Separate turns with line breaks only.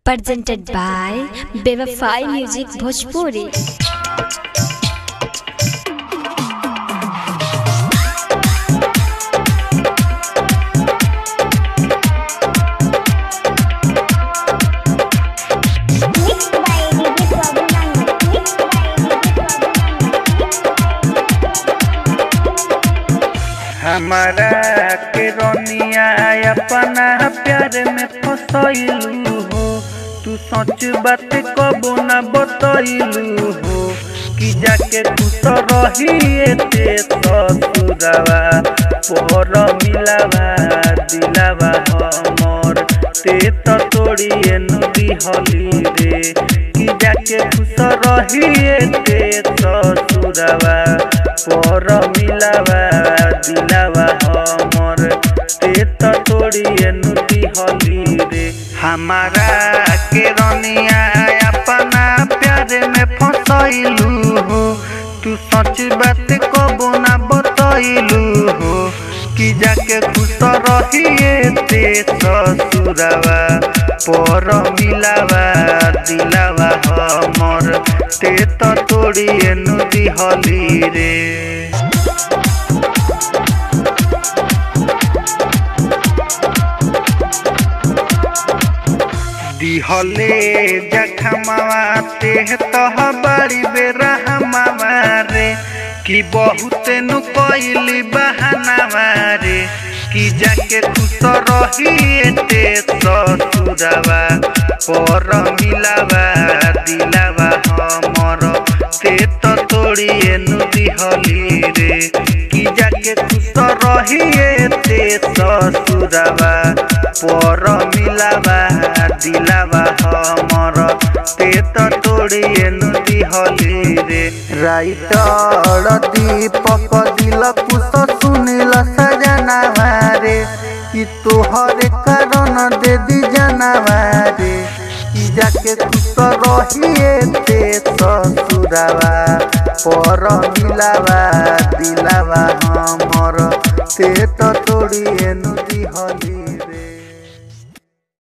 presented by Bevafai Music Bhojpuri।
हमारा के रोनिया अपना प्यार में फसैलू हो, तू सच बात कबो न बतैलू हो कि जाके तू तो रही ते ससुरवा पर मिलावा दिलावा हमर ते तो तोड़िए नदी हली रे कि जाके तू तो रही ते ससुरवा पर मिलावा दिलावा हमर ते तो तोड़िए नदी हली रे। हमारा के रोनिया अपना प्यार में फसैलू हो, तू सच बात कबो ना बतैलू हो कि जाके खुश रहिए ते ससुरवा पर मिलावा दिलावा हमर ते तो तोड़िए नदी हली रे। दिहले जखमावा ते तह बड़ी बेरहमावा रे कि बहुत नु कोइली बहानावा रे कि जाके खुश रहिए ते ससुरवा पर मिलावा दिलावा हमर ते तो तोड़िए नदी हली रे कि जाके खुश रहिए ते ससुरवा पर मिलावा दिलावा हमर ते तो तोड़िए नदी हली रे। राइटर दीपक दिल कुछ सुनिल सजनावा रे कि तोहर कारण दे दी जनावा रे कि जाके खुश रहिए ते ससुरवा पर मिलावा दिलावा हमर ते तो तोड़िए नदी हली रे।